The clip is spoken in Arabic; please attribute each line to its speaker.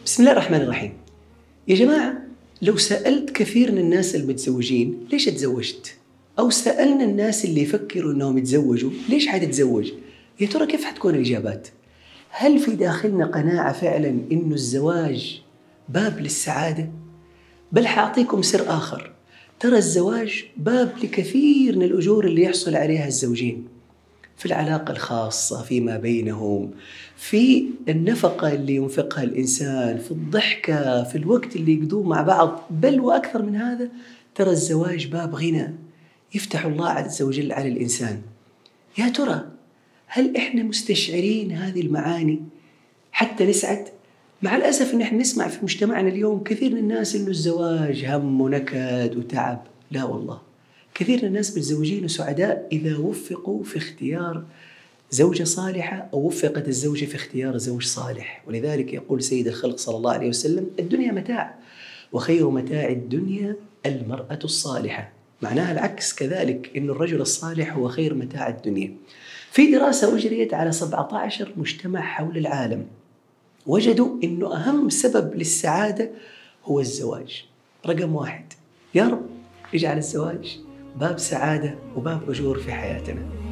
Speaker 1: بسم الله الرحمن الرحيم. يا جماعة، لو سألت كثير من الناس المتزوجين ليش تزوجت؟ أو سألنا الناس اللي يفكروا أنهم يتزوجوا ليش حتتزوج؟ يا ترى كيف حتكون الإجابات؟ هل في داخلنا قناعة فعلا أنه الزواج باب للسعادة؟ بل حأعطيكم سر آخر، ترى الزواج باب لكثير من الأجور اللي يحصل عليها الزوجين، في العلاقة الخاصة فيما بينهم، في النفقة اللي ينفقها الإنسان، في الضحكة، في الوقت اللي يقضوه مع بعض، بل وأكثر من هذا ترى الزواج باب غنى يفتح الله عز وجل على الإنسان. يا ترى هل إحنا مستشعرين هذه المعاني حتى نسعد؟ مع الأسف إن إحنا نسمع في مجتمعنا اليوم كثير من الناس إنه الزواج هم ونكد وتعب. لا والله، كثير من الناس متزوجين وسعداء إذا وفقوا في اختيار زوجة صالحة أو وفقت الزوجة في اختيار زوج صالح. ولذلك يقول سيد الخلق صلى الله عليه وسلم: الدنيا متاع، وخير متاع الدنيا المرأة الصالحة. معناها العكس كذلك، إن الرجل الصالح هو خير متاع الدنيا. في دراسة أجريت على 17 مجتمع حول العالم، وجدوا إنه أهم سبب للسعادة هو الزواج. رقم 1. يا رب اجعل الزواج باب سعادة وباب أجور في حياتنا.